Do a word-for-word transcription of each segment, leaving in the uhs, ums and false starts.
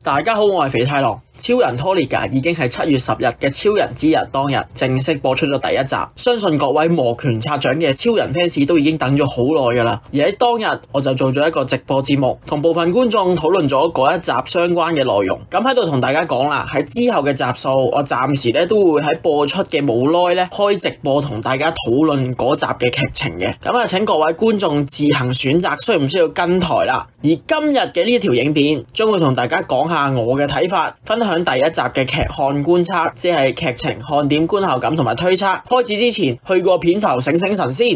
大家好，我係肥太郎。超人托利加已經係七月十日嘅超人之日當日正式播出咗第一集，相信各位摩拳擦掌嘅超人 fans 都已經等咗好耐噶啦。而喺當日我就做咗一個直播節目，同部分觀眾討論咗嗰一集相關嘅內容。咁喺度同大家講啦，喺之後嘅集數，我暫時咧都會喺播出嘅冇耐咧開直播同大家討論嗰集嘅劇情嘅。咁啊，請各位觀眾自行選擇需唔需要跟台啦。而今日嘅呢一條影片將會同大家講下我嘅睇法，分享第一集嘅劇看觀測，即係劇情看點、觀後感同埋推測。開始之前，去個片頭醒醒神先。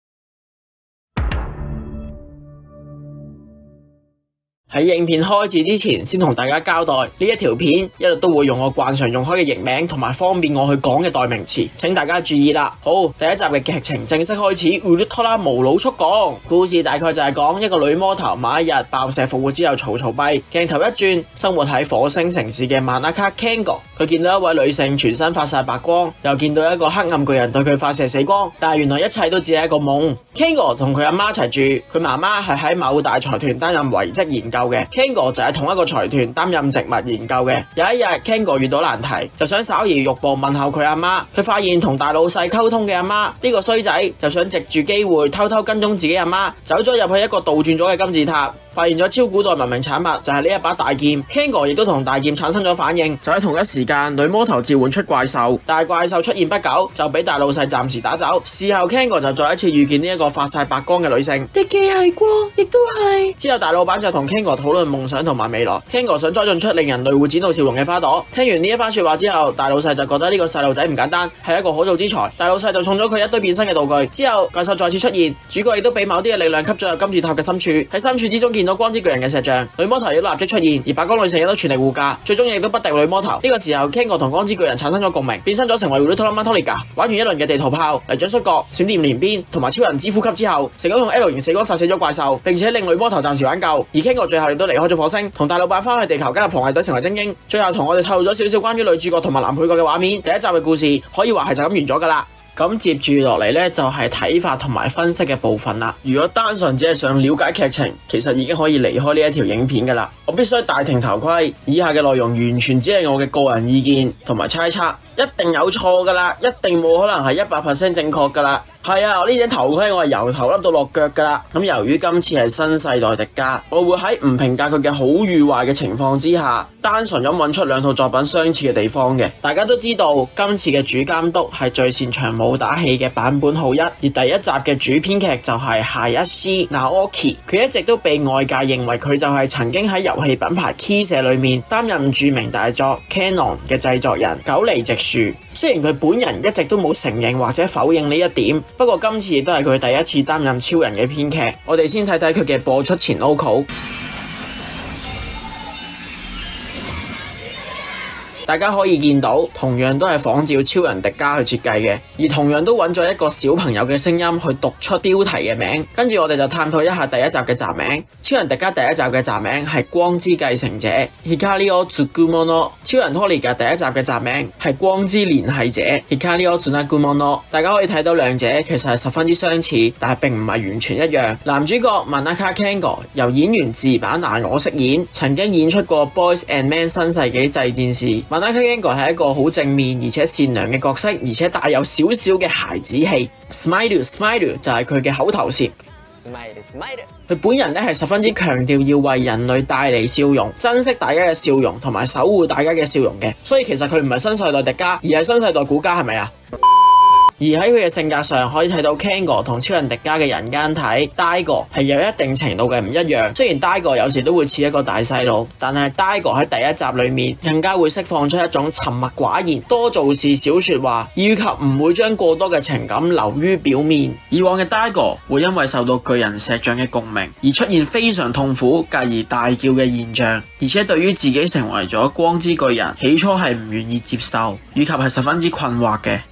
喺影片開始之前，先同大家交代呢一條片一律都會用我慣常用開嘅譯名同埋方便我去講嘅代名詞，請大家注意啦。好，第一集嘅劇情正式開始。Ultra 無腦速講，故事大概就係講一個女魔頭某一日爆石復活之後嘈嘈閉，鏡頭一轉，生活喺火星城市嘅曼納卡 Kengo， 佢見到一位女性全身發晒白光，又見到一個黑暗巨人對佢發射死光，但係原來一切都只係一個夢。Kengo 同佢阿媽一齊住，佢媽媽係喺某大財團擔任遺跡研究嘅 Kengo 就係同一個財團擔任植物研究嘅。有一日 Kengo 遇到難題，就想稍移玉步問候佢阿媽，佢發現同大老細溝通嘅阿媽呢個衰仔就想藉住機會偷偷跟蹤自己阿媽，走咗入去一個倒轉咗嘅金字塔，發現咗超古代文明產物，就係呢一把大劍。Kengo 亦都同大劍產生咗反應，就喺同一時間女魔頭召喚出怪獸，但係怪獸出現不久就俾大老細暫時打走。事後 Kengo 就再一次遇見呢一個發晒白光嘅女性，你既係光亦都係。之後大老闆就同 Kengo 討論夢想同埋未來。Kengo 想栽進出令人類會展露笑容嘅花朵。聽完呢一番說話之後，大老細就覺得呢個細路仔唔簡單，係一個可造之才。大老細就送咗佢一堆變身嘅道具。之後怪獸再次出現，主角亦都俾某啲嘅力量吸咗入金字塔嘅深處，喺深處之中見到光之巨人嘅石像。女魔頭亦都立即出現，而白光女性亦都全力護駕，最終亦都不敵女魔頭。呢、這個時候 Kengo 同光之巨人產生咗共鳴，變身咗成為 Ultraman Toliga。玩完一輪嘅地圖炮、嚟掌摔角、閃電連鞭同埋超人之呼吸之後，成功用 L 型死光殺死咗怪獸，並且令女魔頭暫時挽救。而 Kengo 最後亦都離開咗火星，同大老闆翻去地球加入防衛隊成為精英。最後同我哋透露咗少少關於女主角同埋男配角嘅畫面。第一集嘅故事可以話係就咁完咗噶啦。咁接住落嚟呢，就係睇法同埋分析嘅部分啦。如果單純只係想了解劇情，其實已經可以離開呢一條影片噶啦。我必須大停頭盔，以下嘅內容完全只係我嘅個人意見同埋猜測，一定有錯噶啦，一定冇可能係一百 percent 正確噶啦。係啊，我呢頂頭盔我係由頭笠到落腳噶啦。咁由於今次係新世代迪迦，我會喺唔評價佢嘅好與壞嘅情況之下，單純咁揾出兩套作品相似嘅地方嘅。大家都知道今次嘅主監督係最擅長武打戲嘅坂本浩一，而第一集嘅主編劇就係夏一斯 Naoki， 佢一直都被外界認為佢就係曾經喺遊戲品牌 Key 社裏面擔任著名大作 Canon 嘅製作人久利直樹。雖然佢本人一直都冇承認或者否認呢一點，不過今次亦都係佢第一次擔任超人嘅編劇。我哋先睇睇佢嘅播出前 logo。大家可以見到，同樣都係仿照超人迪迦去設計嘅，而同樣都揾咗一個小朋友嘅聲音去讀出標題嘅名。跟住我哋就探討一下第一集嘅集名。超人迪迦第一集嘅集名係光之繼承者 Hikari o Tsukumono。超人托利加第一集嘅集名係光之聯繫者 Hikari o Tsunakumono。大家可以睇到兩者其實係十分之相似，但係並唔係完全一樣。男主角 Manaka Kengo 由演員自版拿我飾演，曾經演出過 Boys and Men 新世紀製戰士。Manaka Kengo 係一個好正面而且善良嘅角色，而且帶有少少嘅孩子氣。Smile Smile 就係佢嘅口頭禪。Smile Smile 佢本人咧係十分之強調要為人類帶嚟笑容，珍惜大家嘅笑容同埋守護大家嘅笑容嘅。所以其實佢唔係新世代迪迦，而係新世代古迦，係咪啊？而喺佢嘅性格上，可以睇到 Kengo 同超人迪迦嘅人間體 Daigo 係有一定程度嘅唔一樣。雖然 Daigo 有時都會似一個大細路，但係 Daigo 喺第一集裏面更加會釋放出一種沉默寡言、多做事少說話，以及唔會將過多嘅情感流於表面。以往嘅 Daigo 會因為受到巨人石像嘅共鳴而出現非常痛苦繼而大叫嘅現象，而且對於自己成為咗光之巨人，起初係唔願意接受，以及係十分之困惑嘅。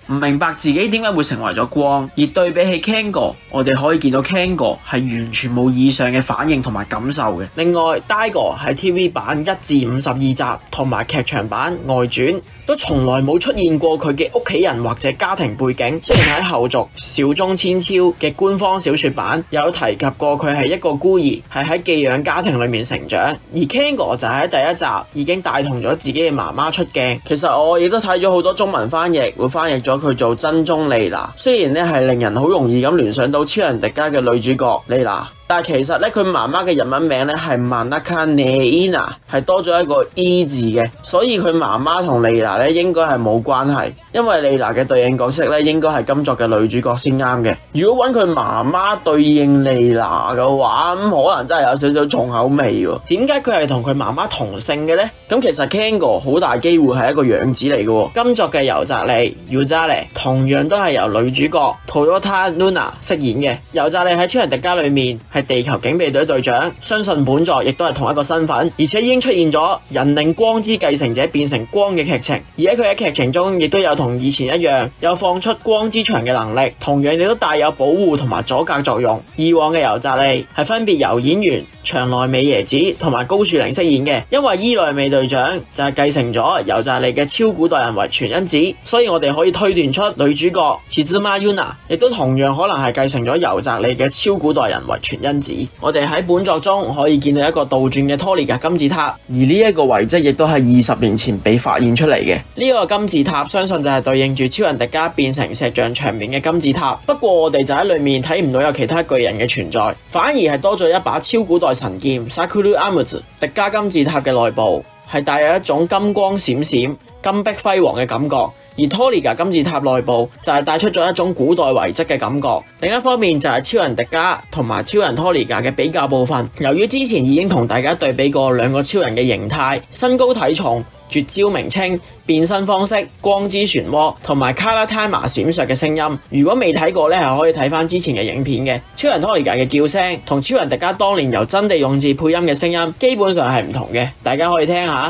唔明白自己點解會成為咗光。而對比起 Kengo， 我哋可以見到 Kengo 係完全冇以上嘅反應同埋感受嘅。另外 Daigo 喺 T V 版一至五十二集同埋劇場版外傳都從來冇出現過佢嘅屋企人或者家庭背景。雖然喺後續小中千超嘅官方小說版有提及過佢係一個孤兒，係喺寄養家庭裏面成長，而 Kengo 就喺第一集已經帶同咗自己嘅媽媽出鏡。其實我亦都睇咗好多中文翻譯，會翻譯咗佢做真宗莉娜。雖然咧係令人好容易咁聯想到超人迪迦嘅女主角莉娜，但係其實咧佢媽媽嘅日文名咧係 Manaka Neina， 係多咗一個 E 字嘅，所以佢媽媽同莉娜咧應該係冇關係，因為莉娜嘅對應角色咧應該係今作嘅女主角先啱嘅。如果揾佢媽媽對應莉娜嘅話，咁可能真係有少少重口味喎。點解佢係同佢媽媽同姓嘅呢？咁其實 Kengo 好大機會係一個養子嚟嘅。今作嘅尤澤利 Yuzare 同樣都係由女主角 Toyota Luna 飾演嘅。尤澤利喺超人迪迦裏面係地球警備隊隊長，相信本作亦都係同一個身份，而且已經出現咗人令光之繼承者變成光嘅劇情。而喺佢喺劇情中亦都有同以前一樣有放出光之牆嘅能力，同樣亦都帶有保護同埋阻隔作用。以往嘅尤澤利係分別由演員長內美椰子同埋高樹玲飾演嘅，因為伊內美隊長就係繼承咗尤澤利嘅超古代人為全因子，所以我哋可以推斷出女主角 Shizuma Yuna 亦都同樣可能係繼承咗尤澤利嘅超古代人為全因子。我哋喺本作中可以見到一個倒轉嘅托利格金字塔，而呢一個遺跡亦都係二十年前被發現出嚟嘅。呢個金字塔相信就係對應住超人迪迦變成石像場面嘅金字塔，不過我哋就喺裏面睇唔到有其他巨人嘅存在，反而係多咗一把超古代神劍 Sakura Amuzu。迪迦金字塔嘅內部係帶有一種金光閃閃、金碧輝煌嘅感覺，而托利格金字塔內部就係帶出咗一種古代遺跡嘅感覺。另一方面就係超人迪迦同埋超人托利格嘅比較部分，由於之前已經同大家對比過兩個超人嘅形態、身高體重、絕招名稱、變身方式、光之漩渦同埋卡拉泰瑪閃爍嘅聲音。如果未睇過咧，係可以睇翻之前嘅影片嘅。超人托利格嘅叫聲同超人迪迦當年由真地勇志配音嘅聲音基本上係唔同嘅，大家可以聽下。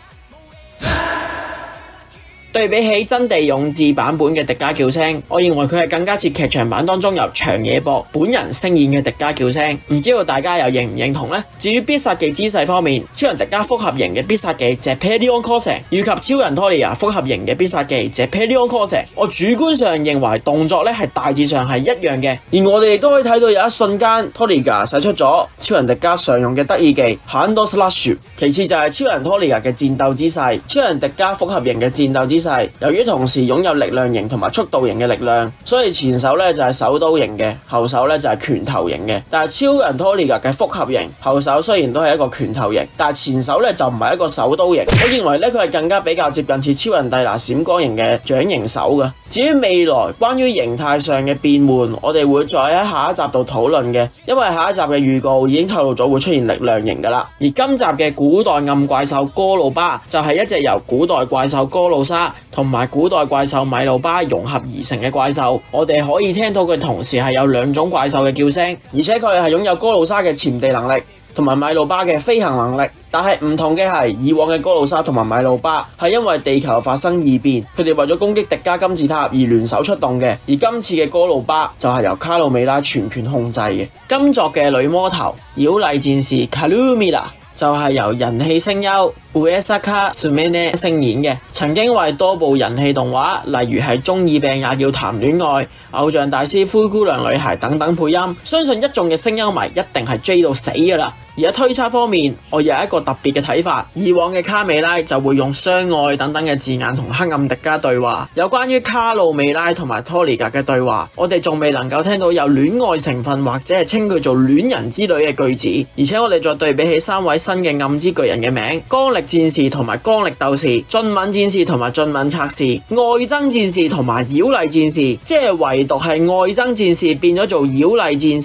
對比起真地勇志版本嘅迪迦叫聲，我認為佢係更加似劇場版當中由長野博本人聲演嘅迪迦叫聲，唔知道大家又認唔認同呢？至於必殺技姿勢方面，超人迪迦複合型嘅必殺技 Zeppelion Crossing 以及超人托利格複合型嘅必殺技 Zeppelion Crossing， 我主觀上認為動作咧係大致上係一樣嘅，而我哋亦都可以睇到有一瞬間托利格使出咗超人迪迦常用嘅得意技 Hand Slash。其次就係超人托利格嘅戰鬥姿勢，超人迪迦複合型嘅戰鬥姿勢。由於同時擁有力量型同埋速度型嘅力量，所以前手咧就係手刀型嘅，後手咧就係拳頭型嘅。但係超人托利格嘅複合型，後手雖然都係一個拳頭型，但係前手咧就唔係一個手刀型。我認為咧佢係更加比較接近似超人蒂拿閃光型嘅掌形手嘅。至於未來關於形態上嘅變換，我哋會再喺下一集度討論嘅，因為下一集嘅預告已經透露咗會出現力量型噶啦。而今集嘅古代暗怪獸哥魯巴就係一隻由古代怪獸哥魯沙同埋古代怪獸米魯巴融合而成嘅怪獸，我哋可以聽到佢同時係有兩種怪獸嘅叫聲，而且佢哋係擁有哥魯沙嘅潛地能力同埋米魯巴嘅飛行能力。但係唔同嘅係，以往嘅哥魯沙同埋米魯巴係因為地球發生異變，佢哋為咗攻擊迪迦金字塔而聯手出動嘅，而今次嘅哥魯巴就係由卡路美拉全權控制嘅。今作嘅女魔頭妖麗戰士卡魯米拉就係由人氣聲優Uesaka Sumene 聲演嘅，曾經為多部人氣動畫，例如係中二病也要談戀愛、偶像大師灰姑娘女孩等等配音，相信一眾嘅聲優迷一定係追到死噶啦。而喺推測方面，我有一個特別嘅睇法，以往嘅卡美拉就會用相愛等等嘅字眼同黑暗迪迦對話，有關於卡路美拉同埋托利格嘅對話，我哋仲未能夠聽到有戀愛成分或者係稱佢做戀人之類嘅句子。而且我哋再對比起三位新嘅暗之巨人嘅名，光力戰士同埋光力鬥士、俊敏戰士同埋俊敏策士、愛憎戰士同埋妖麗戰士，即係唯獨係愛憎戰士變咗做妖麗戰士，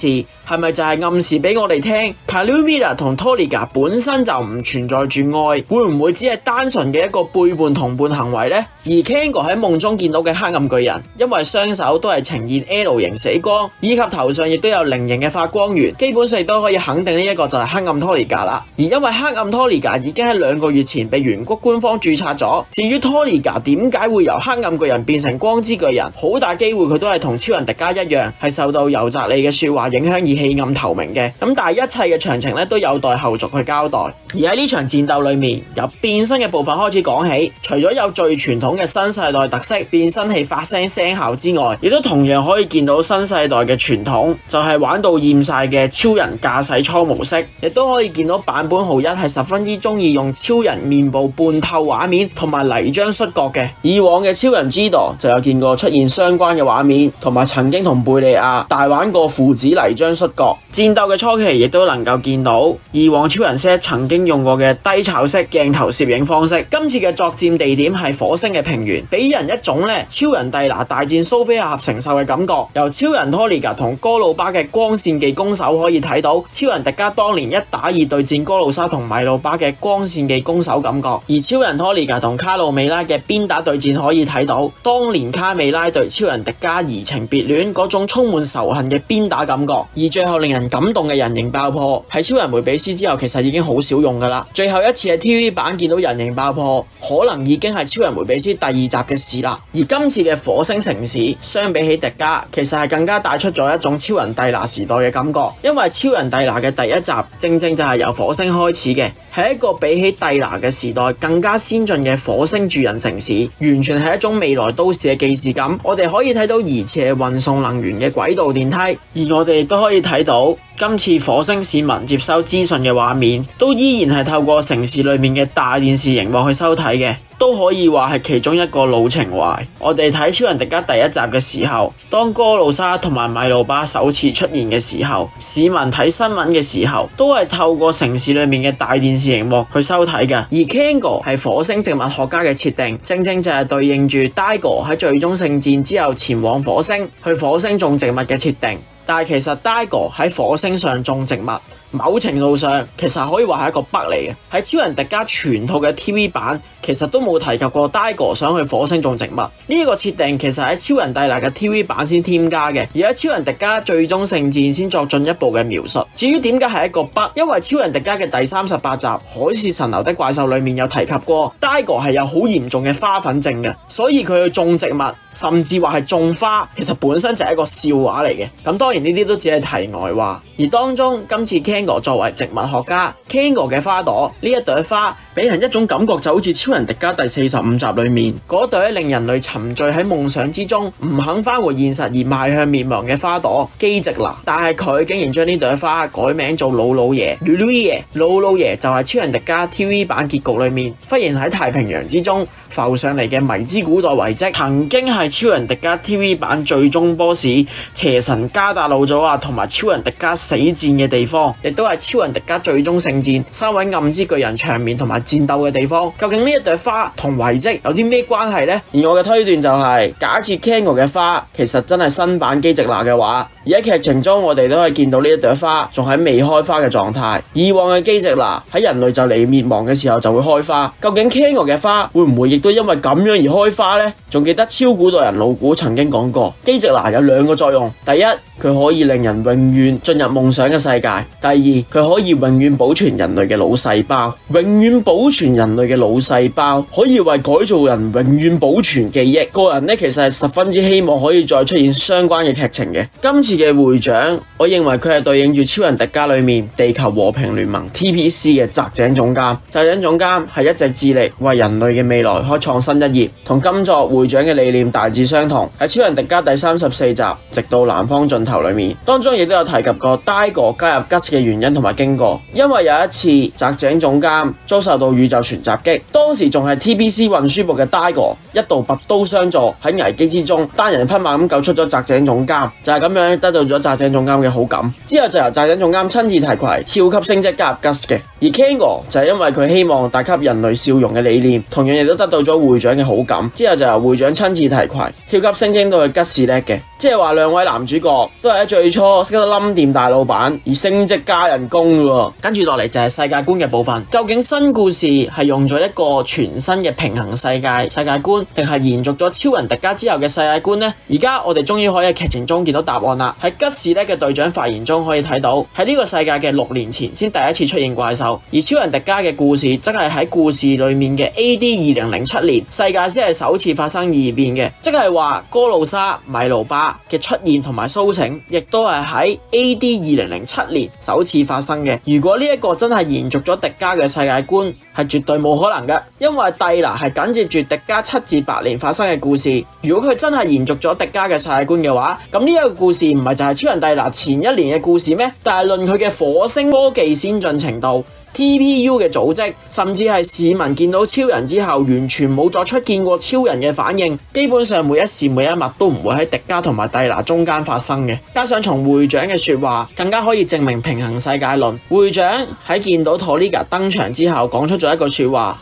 係咪就係暗示俾我哋聽 Kallumira 同 Toliga 本身就唔存在住愛，會唔會只係單純嘅一個背叛同伴行為呢？而 Kengo 喺夢中見到嘅黑暗巨人，因為雙手都係呈現 L 型死光，以及頭上亦都有菱形嘅發光源，基本上亦都可以肯定呢一個就係黑暗 Toliga 啦。而因為黑暗 Toliga 已經喺兩個月前被原谷官方註冊咗，至於 Toliga 點解會由黑暗巨人變成光之巨人，好大機會佢都係同超人迪迦一樣，係受到尤澤利嘅說話影響而棄暗投明嘅。咁但係一切嘅詳情咧都有待後續去交代。而喺呢場戰鬥裏面，由變身嘅部分開始講起，除咗有最傳統嘅新世代特色變身器發聲聲效之外，亦都同樣可以見到新世代嘅傳統，就係玩到厭晒嘅超人駕駛艙模式，亦都可以見到版本浩一係十分之中意用超人面部半透畫面同埋泥漿摔角嘅。以往嘅超人 Gedo 就有見過出現相關嘅畫面，同埋曾經同貝利亞大玩過父子泥漿摔角。戰鬥嘅初期亦都能夠見到以往超人 set 曾經用過嘅低炒式鏡頭攝影方式。今次嘅作戰地點係火星嘅平原，俾人一種咧超人蒂拿大戰蘇菲亞合成獸嘅感覺。由超人 Toliga 同哥魯巴嘅光線技攻守可以睇到超人迪迦當年一打二對戰哥魯莎同米魯巴嘅光線技攻守感覺，而超人 Toliga 同卡路美拉嘅鞭打對戰可以睇到當年卡美拉對超人迪迦移情別戀嗰種充滿仇恨嘅鞭打感覺。而最後令人感動嘅人形爆破喺超人梅比斯之後其實已經好少用噶啦，最後一次喺 T V 版見到人形爆破可能已經係超人梅比斯第二集嘅事啦。而今次嘅火星城市相比起迪迦其實係更加帶出咗一種超人蒂拿時代嘅感覺，因為超人蒂拿嘅第一集正正就係由火星開始嘅，係一個比起蒂拿嘅時代更加先進嘅火星住人城市，完全係一種未來都市嘅既視感。我哋可以睇到疑似係運送能源嘅軌道電梯，而我哋亦都可以睇到今次火星市民接收資訊嘅畫面都依然係透過城市裏面嘅大電視熒幕去收睇嘅，都可以話係其中一個老情懷。我哋睇超人迪迦第一集嘅時候，當哥魯莎同埋米魯巴首次出現嘅時候，市民睇新聞嘅時候都係透過城市裏面嘅大電視熒幕去收睇嘅。而 Kengo 係火星植物學家嘅設定，正正就係對應住 Daigo 喺最終聖戰之後前往火星去火星種植物嘅設定。但係其實 Daigo 喺火星上種植物，某程度上其實可以話係一個 bug 嚟嘅。喺超人迪迦全套嘅 T V 版其實都冇提及過 Daigo 想去火星種植物呢一個設定，其實喺超人蒂拿嘅 T V 版先添加嘅，而喺超人迪迦最終聖戰先作進一步嘅描述。至於點解係一個 bug，因為超人迪迦嘅第三十八集海市蜃樓的怪獸裏面有提及過 Daigo 係有好嚴重嘅花粉症嘅，所以佢去種植物甚至話係種花，其實本身就係一個笑話嚟嘅。咁當然呢啲都只係題外話。而當中今次 Kengo 作為植物學家 ，Kengo 嘅花朵呢一朵花俾人一種感覺就好似超人迪迦第四十五集裏面嗰朵令人類沉醉喺夢想之中唔肯返回現實而邁向滅亡嘅花朵基直拿，但係佢竟然將呢朵花改名做魯魯爺 Lulu-ye， 魯魯爺就係超人迪迦 T V 版結局裏面忽然喺太平洋之中浮上嚟嘅迷之古代遺跡，曾經係超人迪迦 T V 版最終 boss 邪神加達魯佐亞同埋超人迪迦死戰嘅地方，亦都係超人迪迦最終聖戰三位暗之巨人場面同埋戰鬥嘅地方。究竟呢一朵花同遺跡有啲咩關係呢？而我嘅推斷就係、是，假設 Kengo 嘅花其實真係新版基直拿嘅話，而喺劇情中我哋都可以見到呢一朵花仲喺未開花嘅狀態。以往嘅基直拿喺人類就嚟滅亡嘅時候就會開花，究竟 Kengo 嘅花會唔會亦都因為咁樣而開花呢？仲記得超古代人老古曾經講過，基直拿有兩個作用，第一，佢可以令人永遠進入夢想嘅世界，第二，佢可以永遠保存人類嘅腦細胞。永遠保存人類嘅腦細胞可以為改造人永遠保存記憶。個人呢，其實係十分之希望可以再出現相關嘅劇情嘅。今次嘅會長，我認為佢係對應住超人迪迦裏面地球和平聯盟 T P C 嘅澤井總監。澤井總監係一直致力為人類嘅未來開創新一頁，同今作會長嘅理念大致相同。喺超人迪迦第三十四集直到南方盡頭裏面，當中亦都有提及過 Daigo 加入 Guts 嘅原因同埋經過。因為有一次澤井總監遭受到宇宙船襲擊，當時仲係 T P C 運輸部嘅 Daigo 一度拔刀相助，喺危機之中單人匹馬咁救出咗澤井總監，就係、是、咁樣得到咗澤井總監嘅好感。之後就由澤井總監親自提攜超級升職加入 Guts 嘅。而 Kengo 就係因為佢希望帶給人類笑容嘅理念，同樣亦都得到咗會長嘅好感。之後就由會長親自提攜超級升職到去吉士叻嘅，即係話兩位男主角都係喺最初識得冧掂大老闆而升職加人工嘅。跟住落嚟就係世界觀嘅部分，究竟新故事係用咗一個全新嘅平衡世界世界觀，定係延續咗超人迪迦之後嘅世界觀呢？而家我哋終於可以喺劇情中見到答案啦。喺吉士叻嘅隊長發言中可以睇到，喺呢個世界嘅六年前先第一次出現怪獸，而超人迪迦嘅故事則係喺故事裏面嘅 A D 二零零七年，世界先係首次發生異變嘅，即係話哥魯莎、米盧巴嘅出現同埋蘇醒，亦都係喺 A D 二零零七年首次發生嘅。如果呢一個真係延續咗迪迦嘅世界觀，係絕對冇可能嘅，因為蒂娜係緊接住迪迦七至八年發生嘅故事。如果佢真係延續咗迪迦嘅世界觀嘅話，咁呢一個故事唔係就係超人蒂娜前一年嘅故事咩？但係論佢嘅火星科技先進程度、T P U 嘅組織，甚至係市民見到超人之後完全冇作出見過超人嘅反應，基本上每一時每一物都唔會喺迪迦同埋蒂娜中間發生嘅。加上從會長嘅說話，更加可以證明平衡世界論。會長喺見到托利加登場之後，講出咗一句說話。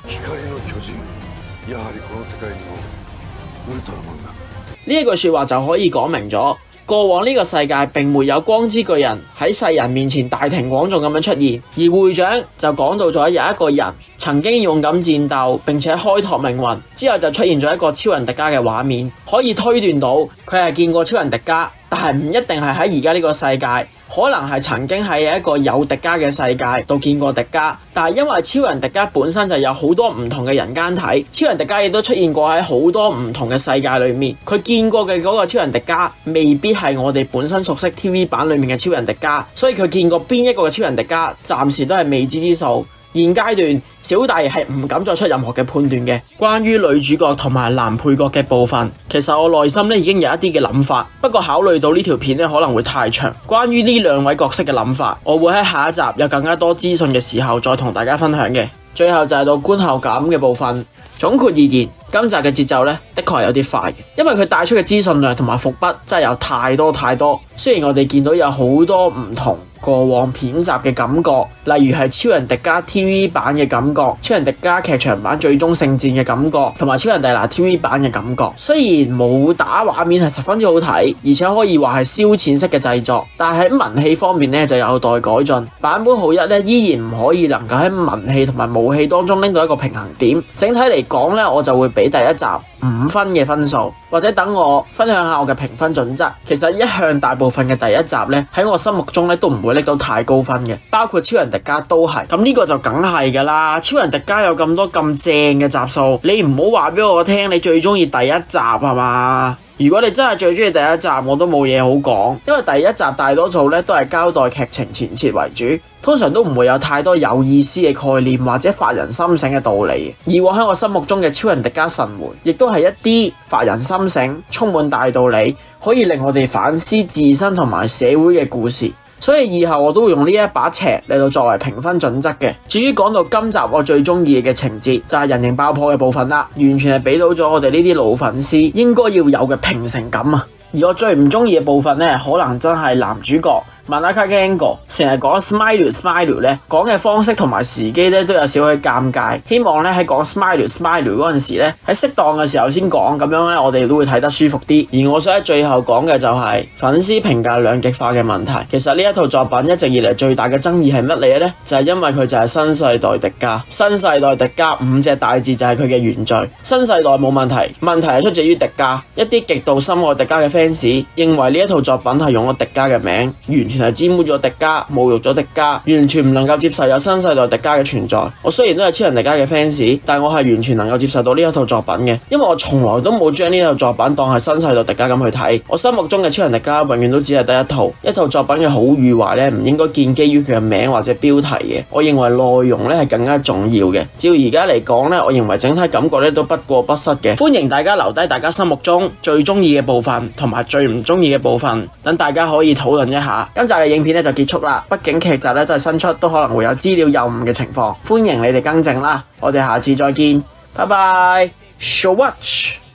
呢一句說話就可以講明咗，過往呢個世界並沒有光之巨人喺世人面前大庭廣眾咁樣出現，而會長就講到咗有一個人曾經勇敢戰鬥並且開拓命運，之後就出現咗一個超人迪迦嘅畫面，可以推斷到佢係見過超人迪迦，但係唔一定係喺而家呢個世界，可能係曾經喺一個有迪迦嘅世界度見過迪迦，但係因為超人迪迦本身就有好多唔同嘅人間體，超人迪迦亦都出現過喺好多唔同嘅世界裏面，佢見過嘅嗰個超人迪迦未必係我哋本身熟悉 T V 版裏面嘅超人迪迦，所以佢見過邊一個嘅超人迪迦暫時都係未知之數。現階段小弟係唔敢作出任何嘅判斷嘅。關於女主角同埋男配角嘅部分，其實我內心咧已經有一啲嘅諗法，不過考慮到呢條片咧可能會太長，關於呢兩位角色嘅諗法，我會喺下一集有更加多資訊嘅時候再同大家分享嘅。最後就係到觀後感嘅部分。總括而言，今集嘅節奏咧的確係有啲快嘅，因為佢帶出嘅資訊量同埋伏筆真係有太多太多。雖然我哋見到有好多唔同過往片集嘅感覺，例如係超人迪迦 T V 版嘅感覺、超人迪迦劇場版最終聖戰嘅感覺，同埋超人蒂娜 T V 版嘅感覺。雖然武打畫面係十分之好睇，而且可以話係燒錢式嘅製作，但係喺文戲方面咧就有待改進。版本浩一咧依然唔可以能夠喺文戲同埋武戲當中拎到一個平衡點。整體嚟講咧，我就會俾第一集五分嘅分數，或者等我分享下我嘅評分準則。其實一向大部分嘅第一集咧喺我心目中咧都唔會拎到太高分嘅，包括超人迪迦都係。咁呢個就梗係噶啦，超人迪迦有咁多咁正嘅集數，你唔好話俾我聽你最中意第一集係嘛？如果你真係最中意第一集，我都冇嘢好講，因為第一集大多數咧都係交代劇情前設為主，通常都唔會有太多有意思嘅概念或者發人深省嘅道理。以往喺我心目中嘅超人迪迦神回，亦都係一啲發人深省、充滿大道理，可以令我哋反思自身同埋社會嘅故事。所以以後我都會用呢一把尺嚟到作為評分準則嘅。至於講到今集我最中意嘅情節，就係人形爆破嘅部分啦，完全係俾到咗我哋呢啲老粉絲應該要有嘅平靜感啊！而我最唔中意嘅部分呢，可能真係男主角曼達卡嘅 Angle 成日講 smile smile 咧，講嘅方式同埋時機咧都有少許尷尬。希望咧喺講 smile smile 嗰陣時咧，喺適當嘅時候先講，咁樣咧我哋都會睇得舒服啲。而我想喺最後講嘅就係粉絲評價兩極化嘅問題。其實呢一套作品一直以嚟最大嘅爭議係乜嘢呢？就係因為佢就係新世代迪迦，新世代迪迦五隻大字就係佢嘅原罪。新世代冇問題，問題係出自於迪迦。一啲極度深愛迪迦嘅 fans 認為呢一套作品係用咗迪迦嘅名，完全係沾污咗迪迦，侮辱咗迪迦，完全唔能夠接受有新世代迪迦嘅存在。我雖然都係超人迪迦嘅 fans， 但我係完全能夠接受到呢一套作品嘅，因為我從來都冇將呢套作品當係新世代迪迦咁去睇。我心目中嘅超人迪迦永遠都只係得一套，一套作品嘅好與壞咧，唔應該建基於佢嘅名或者標題嘅。我認為內容咧係更加重要嘅。照而家嚟講咧，我認為整體感覺咧都不過不失嘅。歡迎大家留低大家心目中最中意嘅部分同埋最唔中意嘅部分，等大家可以討論一下。今集嘅影片咧就結束啦，畢竟劇集咧都係新出，都可能會有資料有誤嘅情況，歡迎你哋更正啦。我哋下次再見，拜拜。Show watch。